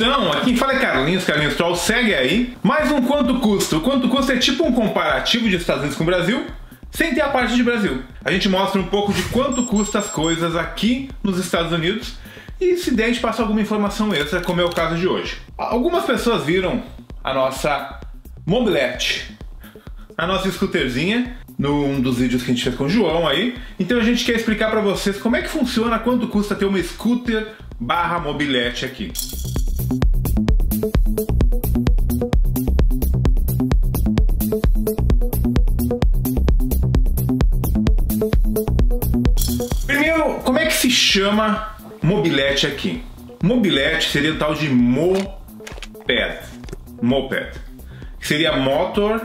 Então, aqui quem fala é Carlinhos Troll, segue aí. Mais um quanto custa. O quanto custa é tipo um comparativo de Estados Unidos com o Brasil, sem ter a parte de Brasil. A gente mostra um pouco de quanto custa as coisas aqui nos Estados Unidos e se der a gente passa alguma informação extra, como é o caso de hoje. Algumas pessoas viram a nossa mobilete, a nossa scooterzinha, num dos vídeos que a gente fez com o João aí. Então a gente quer explicar pra vocês como é que funciona, quanto custa ter uma scooter barra mobilete aqui. Primeiro, como é que se chama mobilete aqui? Mobilete seria o tal de moped, que seria motor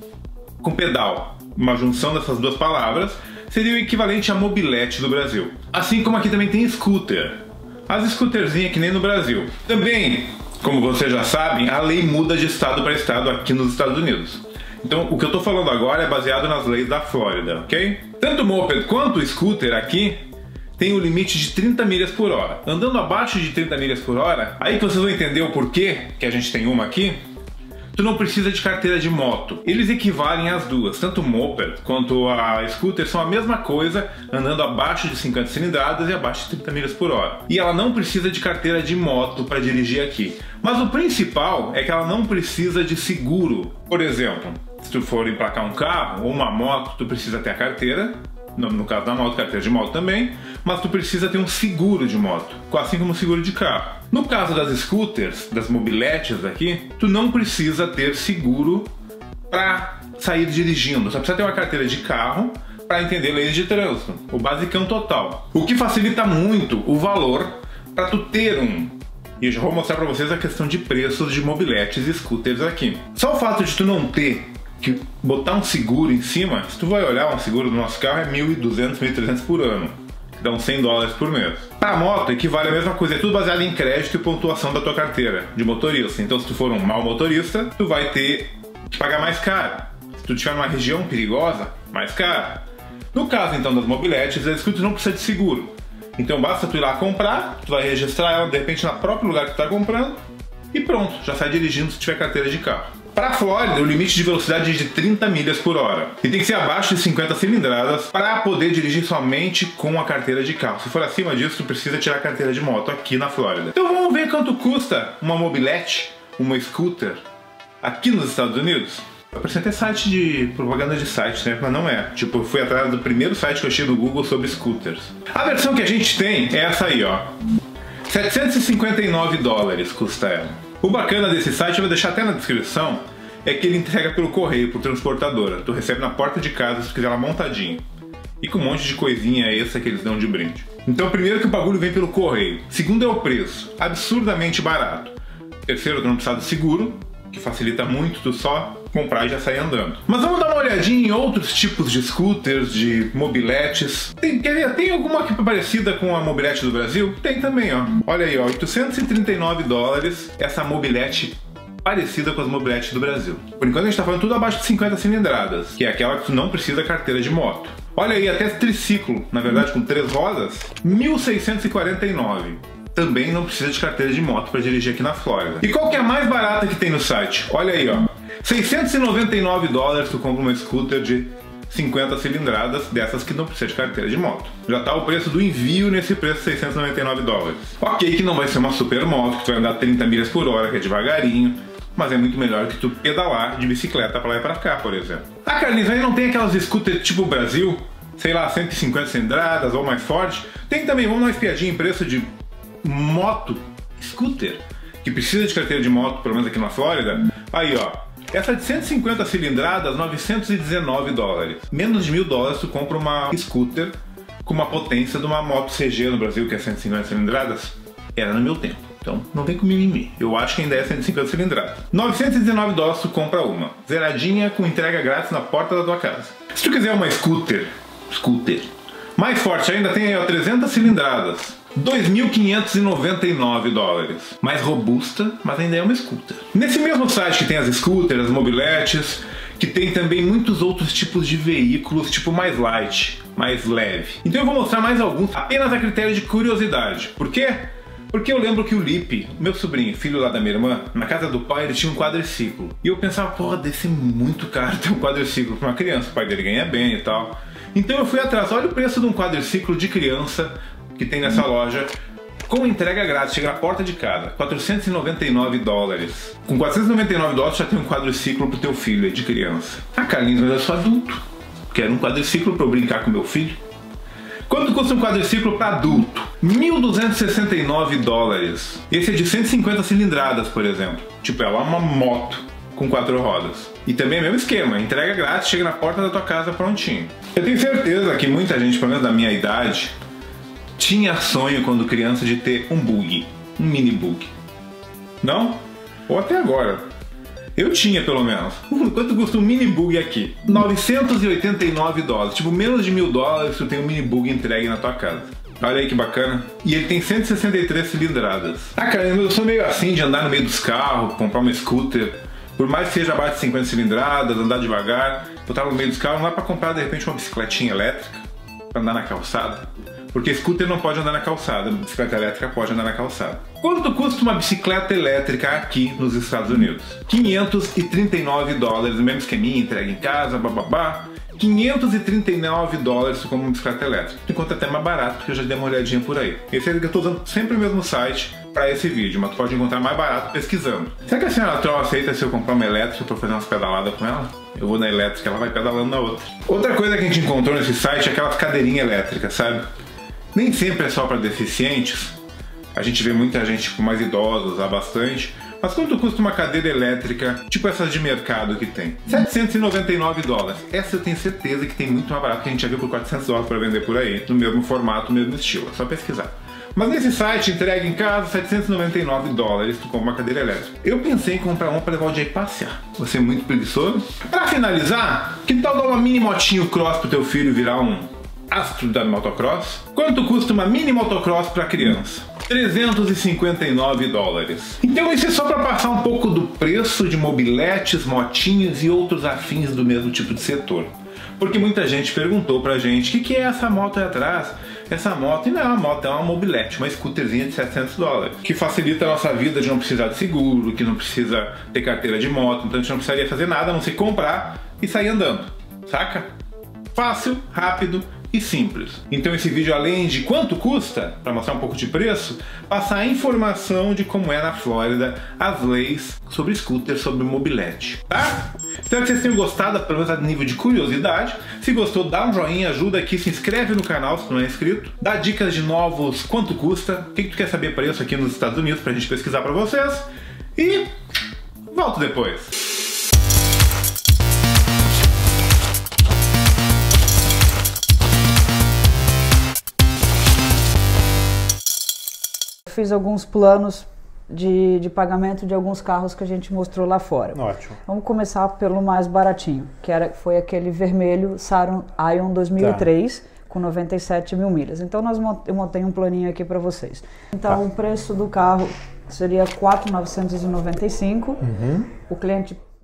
com pedal. Uma junção dessas duas palavras seria o equivalente a mobilete do Brasil. Assim como aqui também tem scooter. As scooterzinhas que nem no Brasil. Também, como vocês já sabem, a lei muda de estado para estado aqui nos Estados Unidos. Então o que eu estou falando agora é baseado nas leis da Flórida, ok? Tanto o moped quanto o scooter aqui tem um limite de 30 milhas por hora. Andando abaixo de 30 milhas por hora, aí que vocês vão entender o porquê que a gente tem uma aqui. Tu não precisa de carteira de moto. Eles equivalem às duas. Tanto o moped quanto a scooter são a mesma coisa, andando abaixo de 50 cilindradas e abaixo de 30 milhas por hora. E ela não precisa de carteira de moto para dirigir aqui. Mas o principal é que ela não precisa de seguro. Por exemplo, se tu for emplacar um carro ou uma moto, tu precisa ter a carteira. No caso da moto, carteira de moto também, mas tu precisa ter um seguro de moto, assim como um seguro de carro. No caso das scooters, das mobiletes aqui, tu não precisa ter seguro para sair dirigindo, só precisa ter uma carteira de carro para entender leis de trânsito, o basicão total. O que facilita muito o valor para tu ter um. E eu já vou mostrar para vocês a questão de preços de mobiletes e scooters aqui. Só o fato de tu não ter que botar um seguro em cima, se tu vai olhar, um seguro do nosso carro é 1.200, 1.300 por ano, que dá uns 100 dólares por mês. Para a moto equivale a mesma coisa, é tudo baseado em crédito e pontuação da tua carteira de motorista. Então se tu for um mau motorista, tu vai ter que pagar mais caro. Se tu estiver numa região perigosa, mais caro. No caso então das mobiletes, as scooters não precisa de seguro. Então basta tu ir lá comprar, tu vai registrar ela de repente no próprio lugar que tu está comprando e pronto, já sai dirigindo se tiver carteira de carro. Para a Flórida, o limite de velocidade é de 30 milhas por hora. E tem que ser abaixo de 50 cilindradas para poder dirigir somente com a carteira de carro. Se for acima disso, tu precisa tirar a carteira de moto aqui na Flórida. Então vamos ver quanto custa uma mobilete, uma scooter, aqui nos Estados Unidos? Eu apresentei site de propaganda de site, né? Mas não é. Tipo, eu fui atrás do primeiro site que eu achei do Google sobre scooters. A versão que a gente tem é essa aí, ó. 759 dólares custa ela. O bacana desse site, eu vou deixar até na descrição, é que ele entrega pelo correio, por transportadora. Tu recebe na porta de casa se tu quiser ela montadinha. E com um monte de coisinha extra que eles dão de brinde. Então primeiro que o bagulho vem pelo correio. Segundo é o preço, absurdamente barato. Terceiro, tu não precisa de seguro, que facilita muito tu só comprar e já sair andando. Mas vamos dar uma olhadinha em outros tipos de scooters, de mobiletes. Tem alguma que é parecida com a mobilete do Brasil? Tem também, ó. Olha aí, ó, 839 dólares essa mobilete parecida com as mobiletes do Brasil. Por enquanto a gente tá falando tudo abaixo de 50 cilindradas, que é aquela que tu não precisa carteira de moto. Olha aí, até triciclo, na verdade com 3 rodas, 1.649. Também não precisa de carteira de moto para dirigir aqui na Flórida. E qual que é a mais barata que tem no site? Olha aí, ó. 699 dólares tu compra uma scooter de 50 cilindradas, dessas que não precisa de carteira de moto. Já tá o preço do envio nesse preço, 699 dólares. Ok que não vai ser uma super moto, que tu vai andar 30 milhas por hora, que é devagarinho, mas é muito melhor que tu pedalar de bicicleta para lá e para cá, por exemplo. Ah, Carlinhos, aí não tem aquelas scooters tipo Brasil, sei lá, 150 cilindradas ou mais forte? Tem também, vamos dar uma espiadinha em preço de moto, scooter, que precisa de carteira de moto, pelo menos aqui na Flórida. Aí, ó. Essa de 150 cilindradas, 919 dólares. Menos de 1.000 dólares tu compra uma scooter com uma potência de uma moto CG no Brasil, que é 150 cilindradas. Era no meu tempo. Então não vem com mimimi. Eu acho que ainda é 150 cilindradas. 919 dólares tu compra uma. Zeradinha com entrega grátis na porta da tua casa. Se tu quiser uma scooter mais forte ainda, tem aí, ó, 300 cilindradas. 2.599 dólares. Mais robusta, mas ainda é uma scooter. Nesse mesmo site que tem as scooters, as mobiletes, que tem também muitos outros tipos de veículos, tipo mais light, mais leve. Então eu vou mostrar mais alguns, apenas a critério de curiosidade. Por quê? Porque eu lembro que o Lipe, meu sobrinho, filho lá da minha irmã, na casa do pai ele tinha um quadriciclo. E eu pensava, porra, deve ser muito caro ter um quadriciclo pra uma criança, o pai dele ganha bem e tal. Então eu fui atrás, olha o preço de um quadriciclo de criança que tem nessa loja, com entrega grátis, chega na porta de casa, 499 dólares. Com 499 dólares já tem um quadriciclo pro teu filho, de criança. Ah, Carlinhos, mas eu sou adulto, quero um quadriciclo pra eu brincar com meu filho. Quanto custa um quadriciclo para adulto? 1.269 dólares. Esse é de 150 cilindradas, por exemplo. Tipo, ela é uma moto com 4 rodas. E também é o mesmo esquema, entrega grátis, chega na porta da tua casa prontinho. Eu tenho certeza que muita gente, pelo menos da minha idade, tinha sonho quando criança de ter um bug, um mini bug. Não? Ou até agora. Eu tinha, pelo menos. Quanto custa um mini bug aqui? 989 dólares. Tipo, menos de 1.000 dólares tu tem um mini bug entregue na tua casa. Olha aí que bacana. E ele tem 163 cilindradas. Ah, cara, eu sou meio assim de andar no meio dos carros, comprar uma scooter. Por mais que seja abaixo de 50 cilindradas, andar devagar, botar no meio dos carros, não dá pra comprar de repente uma bicicletinha elétrica pra andar na calçada. Porque scooter não pode andar na calçada, bicicleta elétrica pode andar na calçada. Quanto custa uma bicicleta elétrica aqui nos Estados Unidos? 539 dólares, o mesmo esqueminha, entrega em casa, bababá. 539 dólares com uma bicicleta elétrica. Enquanto até mais barato, porque eu já dei uma olhadinha por aí. Esse é que eu tô usando sempre o mesmo site para esse vídeo, mas tu pode encontrar mais barato pesquisando. Será que a senhora Troll aceita se eu comprar uma elétrica para fazer umas pedaladas com ela? Eu vou na elétrica, ela vai pedalando na outra. Outra coisa que a gente encontrou nesse site é aquelas cadeirinhas elétricas, sabe? Nem sempre é só para deficientes. A gente vê muita gente tipo, mais idosa usar bastante. Mas quanto custa uma cadeira elétrica, tipo essas de mercado que tem? 799 dólares. Essa eu tenho certeza que tem muito mais barato, que a gente já viu por 400 dólares para vender por aí. No mesmo formato, no mesmo estilo. É só pesquisar. Mas nesse site, entrega em casa, 799 dólares, tu compra uma cadeira elétrica. Eu pensei em comprar uma para levar o dia passear. Você é muito preguiçoso? Para finalizar, que tal dar uma mini motinho cross pro teu filho virar um astro da motocross? Quanto custa uma mini motocross para criança? 359 dólares. Então isso é só para passar um pouco do preço de mobiletes, motinhos e outros afins do mesmo tipo de setor. Porque muita gente perguntou pra gente, o que é essa moto aí atrás? Essa moto, e não é uma moto, é uma mobilete, uma scooterzinha de 700 dólares. Que facilita a nossa vida de não precisar de seguro, que não precisa ter carteira de moto, então a gente não precisaria fazer nada, a não ser comprar e sair andando, saca? Fácil, rápido e simples. Então esse vídeo, além de quanto custa, para mostrar um pouco de preço, passar a informação de como é na Flórida as leis sobre scooter, sobre mobilete, tá? Espero que vocês tenham gostado, pelo menos a nível de curiosidade. Se gostou, dá um joinha, ajuda aqui, se inscreve no canal se não é inscrito, dá dicas de novos, quanto custa, o que tu quer saber preço aqui nos Estados Unidos pra gente pesquisar pra vocês, e volto depois. Fiz alguns planos de pagamento de alguns carros que a gente mostrou lá fora. Ótimo. Vamos começar pelo mais baratinho, que foi aquele vermelho Saturn Ion 2003, com 97 mil milhas. Então eu montei um planinho aqui para vocês. Então o preço do carro seria 4.995. O cliente